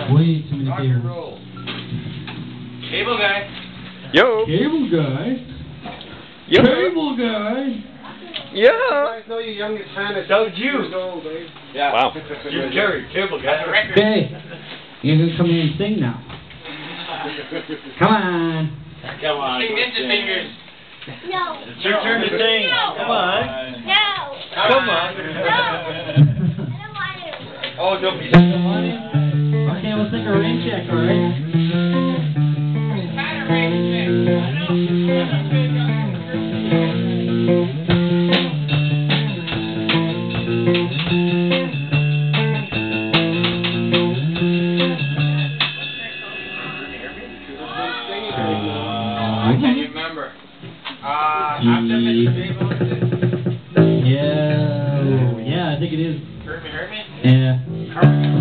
Way too many Rock and cables. roll. Cable guy. Yo. Cable guy. Yo. Cable guy. Yeah. I know your youngest fan is so years old, eh? Yeah. Wow. Jim Carrey, cable guy. Okay. You're going to come here and sing now. Come on. Come on. Sing Ninja Fingers. No. It's your turn to sing. No. Come on. No. Come on. No. I don't want to. Oh, don't be. Okay, we'll sing a rain check, alright? I can't remember. After Mr. Fable. Yeah, I think it is. Hurt me. Yeah.